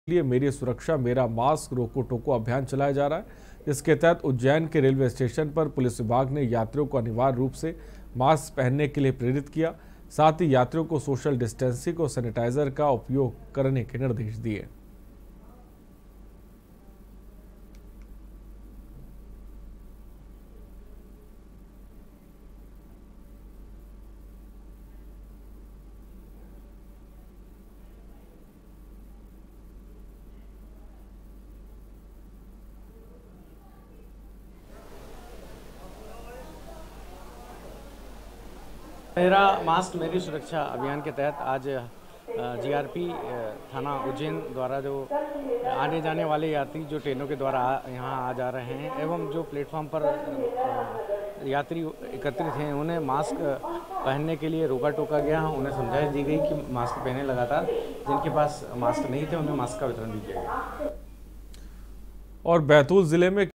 लिए मेरी सुरक्षा मेरा मास्क रोको टोको अभियान चलाया जा रहा है, जिसके तहत उज्जैन के रेलवे स्टेशन पर पुलिस विभाग ने यात्रियों को अनिवार्य रूप से मास्क पहनने के लिए प्रेरित किया। साथ ही यात्रियों को सोशल डिस्टेंसिंग और सैनिटाइजर का उपयोग करने के निर्देश दिए। मेरा मास्क मेरी सुरक्षा अभियान के तहत आज जीआरपी थाना उज्जैन द्वारा जो आने जाने वाले यात्री जो ट्रेनों के द्वारा यहाँ आ जा रहे हैं एवं जो प्लेटफॉर्म पर यात्री एकत्रित हैं उन्हें मास्क पहनने के लिए रोका टोका गया। उन्हें समझाइश दी गई कि मास्क पहने लगातार। जिनके पास मास्क नहीं थे उन्हें मास्क का वितरण भी किया गया। और बैतूल जिले में